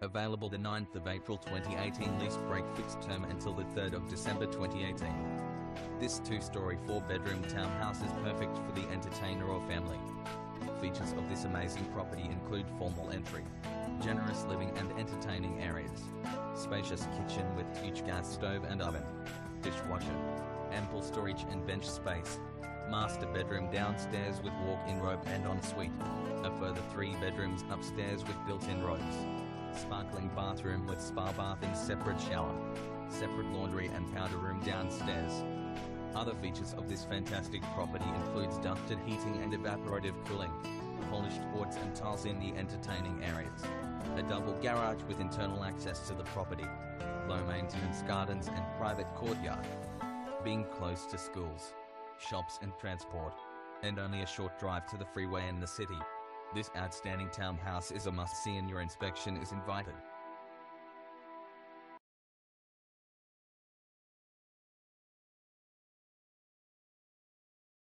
Available the 9th of April 2018. Lease break fixed term until the 3rd of December 2018. This 2-story 4-bedroom townhouse is perfect for the entertainer or family. Features of this amazing property include formal entry, generous living and entertaining areas, spacious kitchen with huge gas stove and oven, dishwasher, ample storage and bench space, master bedroom downstairs with walk-in robe and ensuite, a further 3 bedrooms upstairs with built-in robes, sparkling bathroom with spa bath and separate shower, separate laundry and powder room downstairs. Other features of this fantastic property includes ducted heating and evaporative cooling, polished quartz and tiles in the entertaining areas, a double garage with internal access to the property, low maintenance gardens and private courtyard, being close to schools, shops and transport, and only a short drive to the freeway and the city. This outstanding townhouse is a must-see and your inspection is invited.